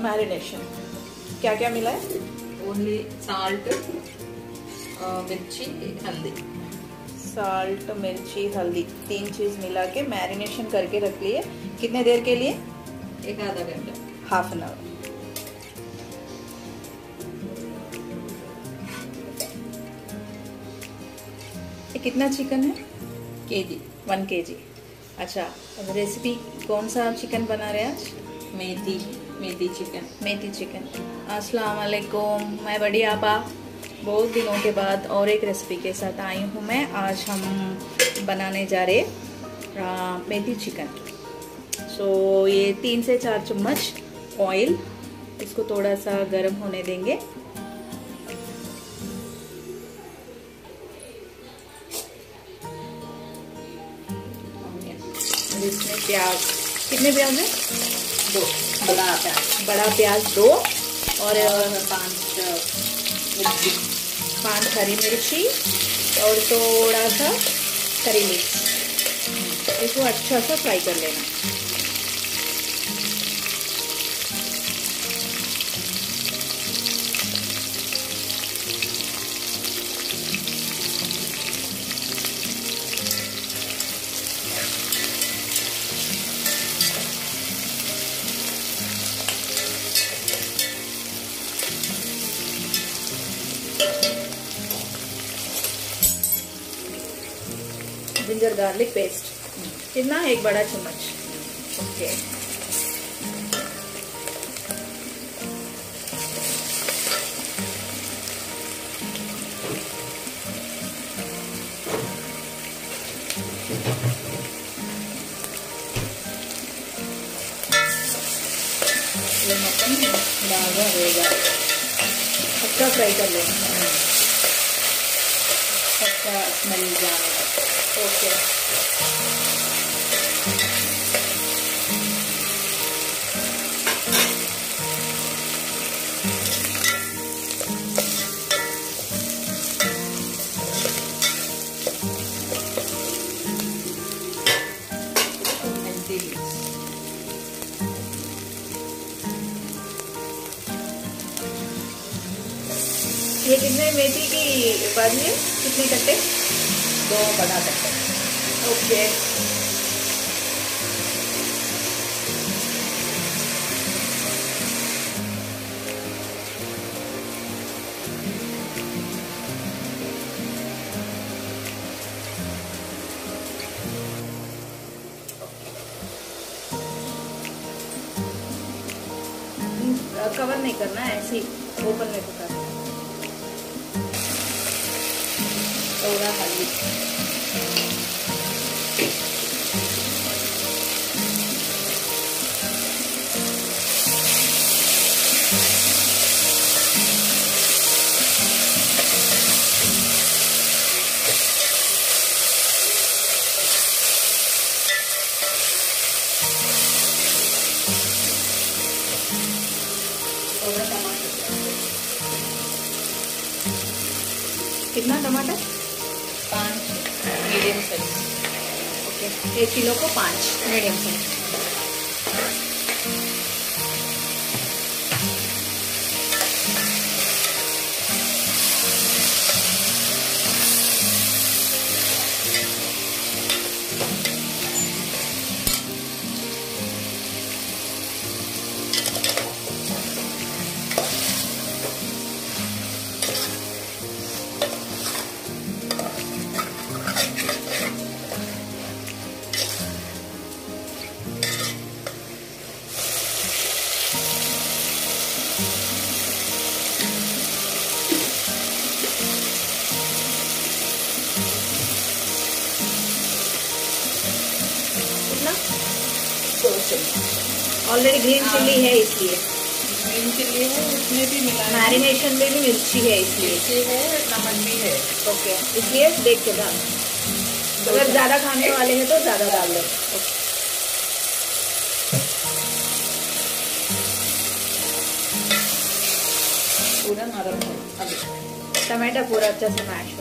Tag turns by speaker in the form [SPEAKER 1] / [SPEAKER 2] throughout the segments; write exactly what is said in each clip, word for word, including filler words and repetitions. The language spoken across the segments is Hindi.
[SPEAKER 1] मैरिनेशन क्या क्या मिला है?
[SPEAKER 2] ओनली साल्ट, मिर्ची, हल्दी।
[SPEAKER 1] साल्ट, मिर्ची, हल्दी, तीन चीज मिला के मैरिनेशन करके रख लिए। कितने देर के लिए?
[SPEAKER 2] एक आधा घंटा,
[SPEAKER 1] हाफ एन आवर। कितना चिकन है?
[SPEAKER 2] KG,
[SPEAKER 1] one K G. अच्छा, अब रेसिपी कौन सा चिकन बना रहे हैं आज?
[SPEAKER 2] मेथी मेथी चिकन।
[SPEAKER 1] मेथी चिकन। अस्सलाम वालेकुम, मैं बड़ी आपा बहुत दिनों के बाद और एक रेसिपी के साथ आई हूँ मैं। आज हम बनाने जा रहे आ, मेथी चिकन। सो ये तीन से चार चम्मच ऑयल, इसको थोड़ा सा गर्म होने देंगे। इसमें प्याज, कितने प्याज है?
[SPEAKER 2] दो बड़ा प्याज।
[SPEAKER 1] बड़ा प्याज दो, और
[SPEAKER 2] पांच मिर्ची,
[SPEAKER 1] पांच हरी मिर्ची और थोड़ा सा करी मिर्च। इसको अच्छा सा फ्राई कर लेना। जिंजर गार्लिक पेस्ट कितना? एक बड़ा चम्मच। ओके, ये मटन डालना होगा, अच्छा फ्राई कर लेना, अच्छा स्मेल जाने तक। ओके, ये कितने मेथी की बाजी है? कितने कट्टे?
[SPEAKER 2] दो बड़ा कट्टा।
[SPEAKER 1] ओके, कवर नहीं करना है, ऐसे ही ओपन में पकाना। थोड़ा हल्दी,
[SPEAKER 2] थोड़ा टमाटर।
[SPEAKER 1] कितना टमाटर?
[SPEAKER 2] पाँच मीडियम साइज।
[SPEAKER 1] ओके, एक किलो को पाँच medium size. Already green chilli है इसलिए।
[SPEAKER 2] ग्रीन चिल्ली है, उसमें भी मिला है।
[SPEAKER 1] मैरिनेशन में भी मिर्ची है इसलिए।
[SPEAKER 2] मिर्ची है, नमक भी है।
[SPEAKER 1] ओके, इसलिए देख के डाल। अगर ज्यादा खाने वाले हैं तो ज्यादा डाल लो।
[SPEAKER 2] पूरा नरम है अभी।
[SPEAKER 1] टमाटर पूरा अच्छा से मैश हो।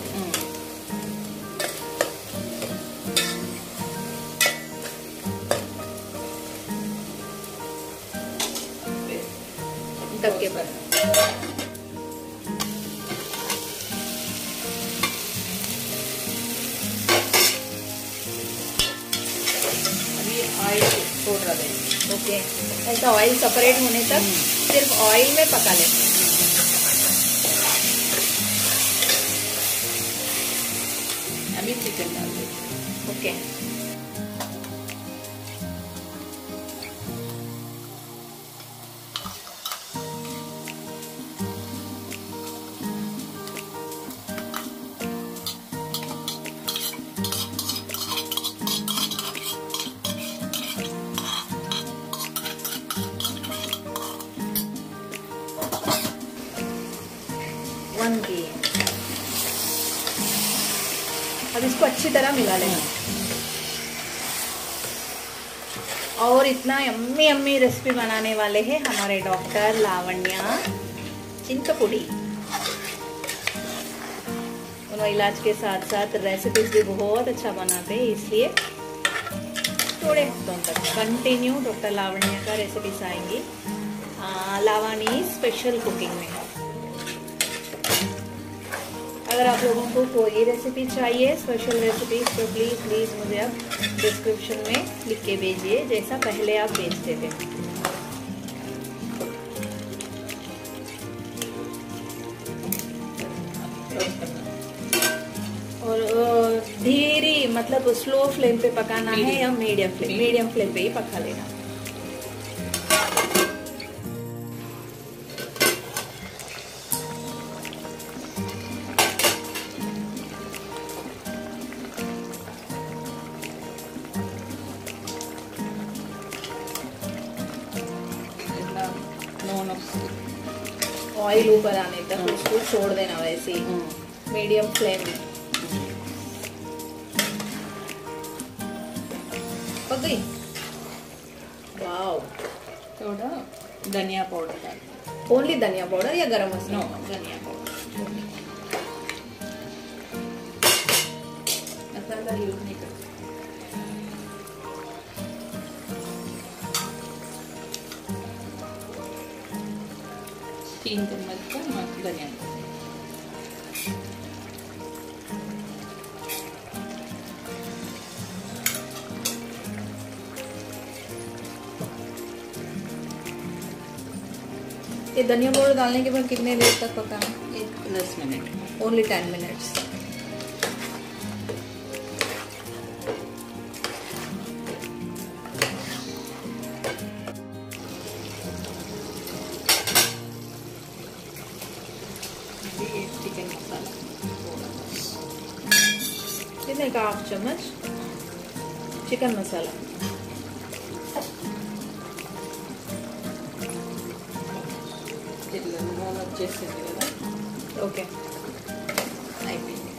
[SPEAKER 1] ढक के पर
[SPEAKER 2] अभी ऑयल छोड़ रहा है।
[SPEAKER 1] ओके, ऐसा ऑयल सेपरेट होने तक सिर्फ ऑयल में पका लेंगे।
[SPEAKER 2] अभी चिकन डाल देंगे।
[SPEAKER 1] ओके, वन की अब इसको अच्छी तरह मिला लेना। और इतना यम्मी यम्मी रेसिपी बनाने वाले हैं हमारे डॉक्टर लावण्या चिंतपुड़ी। उन्होंने इलाज के साथ साथ रेसिपीज भी बहुत अच्छा बनाते हैं, इसलिए थोड़े हफ्तों तक कंटिन्यू डॉक्टर लावण्या का रेसिपीज आएंगी लावणी स्पेशल कुकिंग में। अगर आप लोगों को कोई रेसिपी चाहिए, स्पेशल रेसिपी, तो प्लीज़ प्लीज़ मुझे आप डिस्क्रिप्शन में लिख के भेजिए, जैसा पहले आप भेजते थे। और धीरे मतलब स्लो फ्लेम पे पकाना है या मीडियम फ्लेम? मीडियम फ्लेम पे ही पका लेना। ऑयल ऊपर आने तक उसको छोड़ देना, वैसे ही मीडियम फ्लेम में। पक गई। वाओ,
[SPEAKER 2] थोड़ा धनिया पाउडर डाल।
[SPEAKER 1] ओनली धनिया पाउडर या गरम मसाला?
[SPEAKER 2] नो, धनिया पाउडर। मसाला यूज नहीं करते। तीन चम्मच का धनिया।
[SPEAKER 1] ये धनिया पाउडर डालने के बाद कितने देर तक पकाना?
[SPEAKER 2] एक दस मिनट।
[SPEAKER 1] Only ten minutes.
[SPEAKER 2] Chicken masala
[SPEAKER 1] कितने का? हाफ चम्मच चिकन मसाला।
[SPEAKER 2] नून వచ్చేసింది కదా.
[SPEAKER 1] ఓకే,
[SPEAKER 2] అయిపోయింది.